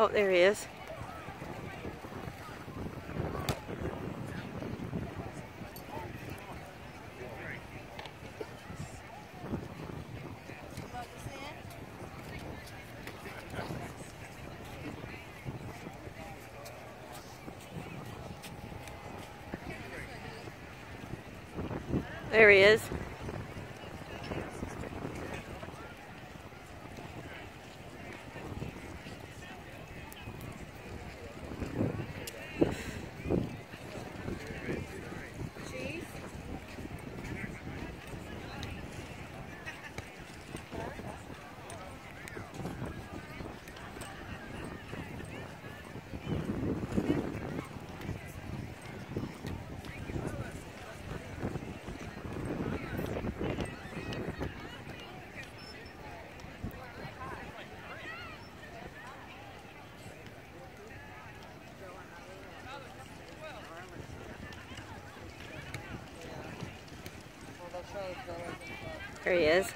Oh, there he is. There he is. There he is.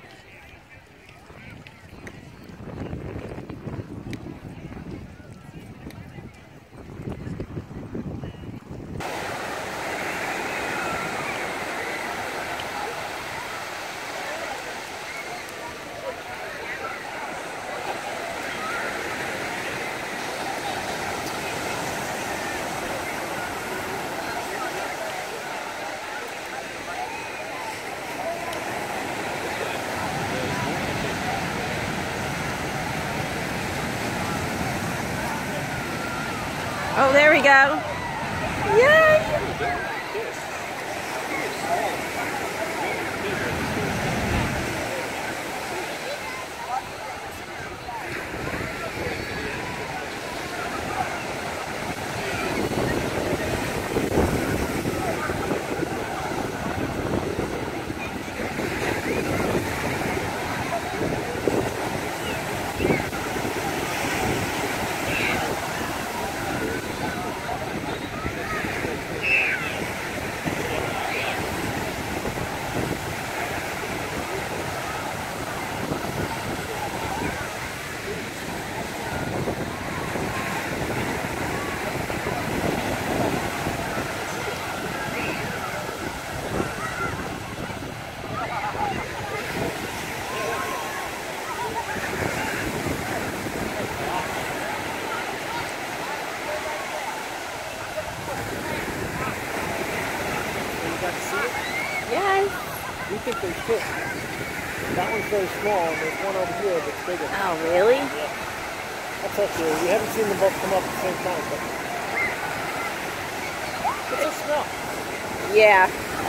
Oh, there we go. Yay! Yes. We think they fit. That one's very small, and there's one over here that's bigger. Oh, really? Yeah. That's actually, we haven't seen them both come up at the same time, but it's a smell. Yeah.